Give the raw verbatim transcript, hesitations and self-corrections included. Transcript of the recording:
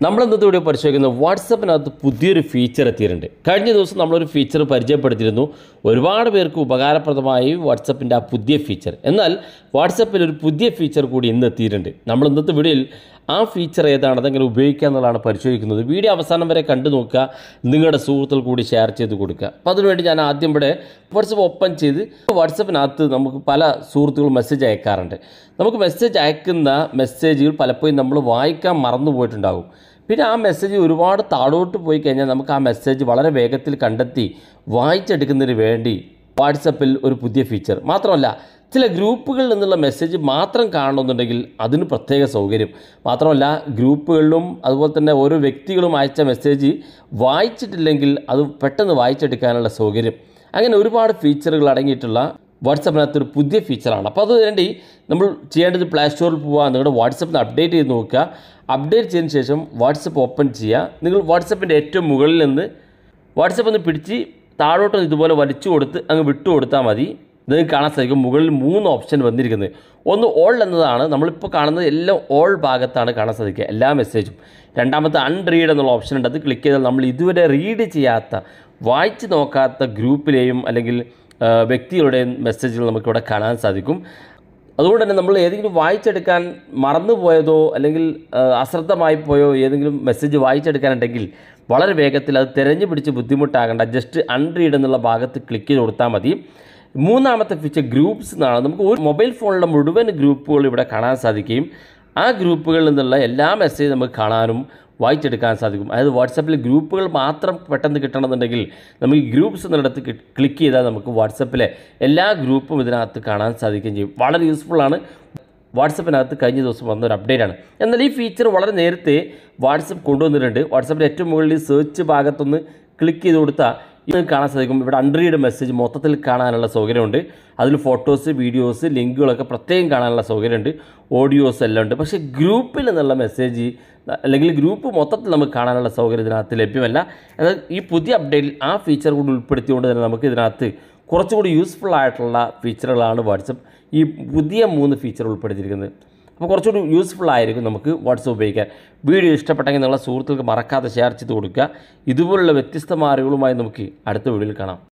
നമ്മൾ ഇന്നത്തെ വീഡിയോ പരിശോധിക്കുന്നത് വാട്സപ്പിനകത്ത് പുതിയൊരു ഫീച്ചർ എത്തിയിട്ടുണ്ട്. കഴിഞ്ഞ ദിവസം നമ്മളൊരു ഫീച്ചർ പരിചയപ്പെടുത്തിയിരുന്നു. ഒരുപാട് പേർക്ക് ഉപകാരപ്രദമായി വാട്സപ്പിൻ്റെ ആ പുതിയ ഫീച്ചർ. എന്നാൽ വാട്സപ്പിൽ ഒരു പുതിയ ഫീച്ചർ കൂടി ഇന്ന് എത്തിയിട്ടുണ്ട്. നമ്മൾ ഇന്നത്തെ വീഡിയോയിൽ ആ ഫീച്ചർ ഏതാണ്, അതെങ്ങനെ ഉപയോഗിക്കുക എന്നുള്ളതാണ് പരിശോധിക്കുന്നത്. വീഡിയോ അവസാനം വരെ കണ്ടു നോക്കുക, നിങ്ങളുടെ സുഹൃത്തുക്കൾ കൂടി ഷെയർ ചെയ്ത് കൊടുക്കുക. അപ്പോൾ അതിനുവേണ്ടി ഞാൻ ആദ്യം ഇവിടെ വാട്സപ്പ് ഓപ്പൺ ചെയ്ത് വാട്സപ്പിനകത്ത് നമുക്ക് പല സുഹൃത്തുക്കൾ മെസ്സേജ് അയക്കാറുണ്ട്. നമുക്ക് മെസ്സേജ് അയക്കുന്ന മെസ്സേജുകൾ പലപ്പോഴും നമ്മൾ വായിക്കാൻ മറന്നു പോയിട്ടുണ്ടാകും. പിന്നെ ആ മെസ്സേജ് ഒരുപാട് താഴോട്ട് പോയി കഴിഞ്ഞാൽ നമുക്ക് ആ മെസ്സേജ് വളരെ വേഗത്തിൽ കണ്ടെത്തി വായിച്ചെടുക്കുന്നതിന് വേണ്ടി വാട്സപ്പിൽ ഒരു പുതിയ ഫീച്ചർ. മാത്രമല്ല, ചില ഗ്രൂപ്പുകളിൽ നിന്നുള്ള മെസ്സേജ് മാത്രം കാണണമെന്നുണ്ടെങ്കിൽ അതിന് പ്രത്യേക സൗകര്യം. മാത്രമല്ല, ഗ്രൂപ്പുകളിലും അതുപോലെ തന്നെ ഓരോ വ്യക്തികളും അയച്ച മെസ്സേജ് വായിച്ചിട്ടില്ലെങ്കിൽ അത് പെട്ടെന്ന് വായിച്ചെടുക്കാനുള്ള സൗകര്യം. അങ്ങനെ ഒരുപാട് ഫീച്ചറുകൾ അടങ്ങിയിട്ടുള്ള വാട്സപ്പിനകത്തൊരു പുതിയ ഫീച്ചറാണ്. അപ്പോൾ അത് വേണ്ടി നമ്മൾ ചെയ്യേണ്ടത് പ്ലേ സ്റ്റോറിൽ പോവുക, നിങ്ങളുടെ വാട്സപ്പിന് അപ്ഡേറ്റ് ചെയ്ത് നോക്കുക. അപ്ഡേറ്റ് ചെയ്തതിന് ശേഷം വാട്സപ്പ് ഓപ്പൺ ചെയ്യുക. നിങ്ങൾ വാട്സപ്പിൻ്റെ ഏറ്റവും മുകളിൽ നിന്ന് വാട്സപ്പ് ഒന്ന് പിടിച്ച് താഴോട്ട് ഇതുപോലെ വലിച്ചു കൊടുത്ത് അങ്ങ് വിട്ടു കൊടുത്താൽ മതി. നിങ്ങൾക്ക് കാണാൻ സാധിക്കും മുകളിൽ മൂന്ന് ഓപ്ഷൻ വന്നിരിക്കുന്നത്. ഒന്ന് ഓൾ എന്നതാണ്, നമ്മളിപ്പോൾ കാണുന്നത് എല്ലാം ഓൾ ഭാഗത്താണ് കാണാൻ സാധിക്കുക, എല്ലാ മെസ്സേജും. രണ്ടാമത്തെ അൺറീഡ് എന്നുള്ള ഓപ്ഷൻ ഉണ്ട്. അത് ക്ലിക്ക് ചെയ്താൽ നമ്മൾ ഇതുവരെ റീഡ് ചെയ്യാത്ത, വായിച്ച് നോക്കാത്ത ഗ്രൂപ്പിലെയും അല്ലെങ്കിൽ വ്യക്തികളുടെയും മെസ്സേജുകൾ നമുക്കിവിടെ കാണാൻ സാധിക്കും. അതുകൊണ്ട് തന്നെ നമ്മൾ ഏതെങ്കിലും വായിച്ചെടുക്കാൻ മറന്നു പോയതോ അല്ലെങ്കിൽ അശ്രദ്ധമായി പോയോ ഏതെങ്കിലും മെസ്സേജ് വായിച്ചെടുക്കാനുണ്ടെങ്കിൽ വളരെ വേഗത്തിൽ അത് തിരഞ്ഞു പിടിച്ച് ബുദ്ധിമുട്ടാകേണ്ട, ജസ്റ്റ് അൺറീഡ് എന്നുള്ള ഭാഗത്ത് ക്ലിക്ക് ചെയ്ത് കൊടുത്താൽ മതി. മൂന്നാമത്തെ ഫീച്ചർ ഗ്രൂപ്പ്സ് എന്നാണ്. നമുക്ക് ഒരു മൊബൈൽ ഫോണിലെ മുഴുവൻ ഗ്രൂപ്പുകൾ ഇവിടെ കാണാൻ സാധിക്കുകയും ആ ഗ്രൂപ്പുകളിൽ നിന്നുള്ള എല്ലാ മെസ്സേജ് നമുക്ക് കാണാനും വായിച്ചെടുക്കാൻ സാധിക്കും. അതായത് വാട്സപ്പിൽ ഗ്രൂപ്പുകൾ മാത്രം പെട്ടെന്ന് കിട്ടണമെന്നുണ്ടെങ്കിൽ നമുക്ക് ഈ ഗ്രൂപ്പ്സ് എന്നിടത്ത് ക്ലിക്ക് ചെയ്താൽ നമുക്ക് വാട്സപ്പിലെ എല്ലാ ഗ്രൂപ്പും ഇതിനകത്ത് കാണാൻ സാധിക്കുകയും ചെയ്യും. വളരെ യൂസ്ഫുള്ളാണ്. വാട്സപ്പിനകത്ത് കഴിഞ്ഞ ദിവസം വന്ന ഒരു അപ്ഡേറ്റാണ്. എന്നാൽ ഈ ഫീച്ചർ വളരെ നേരത്തെ വാട്സപ്പ് കൊണ്ടുവന്നിട്ടുണ്ട്. വാട്സപ്പിൻ്റെ ഏറ്റവും മുകളിൽ സെർച്ച് ഭാഗത്തൊന്ന് ക്ലിക്ക് ചെയ്ത് കൊടുത്താൽ ഇത് കാണാൻ സാധിക്കും. ഇവിടെ അൺറീഡ് മെസ്സേജ് മൊത്തത്തിൽ കാണാനുള്ള സൗകര്യമുണ്ട്. അതിൽ ഫോട്ടോസ്, വീഡിയോസ്, ലിങ്കുകളൊക്കെ പ്രത്യേകം കാണാനുള്ള സൗകര്യമുണ്ട്. ഓഡിയോസ് എല്ലാം ഉണ്ട്. പക്ഷേ ഗ്രൂപ്പിൽ നിന്നുള്ള മെസ്സേജ് അല്ലെങ്കിൽ ഗ്രൂപ്പ് മൊത്തത്തിൽ നമുക്ക് കാണാനുള്ള സൗകര്യം ഇതിനകത്ത് ലഭ്യമല്ല. എന്നാൽ ഈ പുതിയ അപ്ഡേറ്റിൽ ആ ഫീച്ചർ കൂടി ഉൾപ്പെടുത്തിക്കൊണ്ട് തന്നെ നമുക്ക് ഇതിനകത്ത് കുറച്ചുകൂടി യൂസ്ഫുൾ ആയിട്ടുള്ള ഫീച്ചറുകളാണ് വാട്സപ്പ് ഈ പുതിയ മൂന്ന് ഫീച്ചർ ഉൾപ്പെടുത്തിയിരിക്കുന്നത്. അപ്പോൾ കുറച്ചുകൂടി യൂസ്ഫുൾ ആയിരിക്കും നമുക്ക് വാട്സപ്പ് ഉപയോഗിക്കാൻ. വീഡിയോ ഇഷ്ടപ്പെട്ടെങ്കിൽ നിങ്ങളുടെ സുഹൃത്തുക്കൾക്ക് മറക്കാതെ ഷെയർ ചെയ്ത് കൊടുക്കുക. ഇതുപോലുള്ള വ്യത്യസ്തമായ അറിവുകളുമായി നമുക്ക് അടുത്ത വീഡിയോയിൽ കാണാം.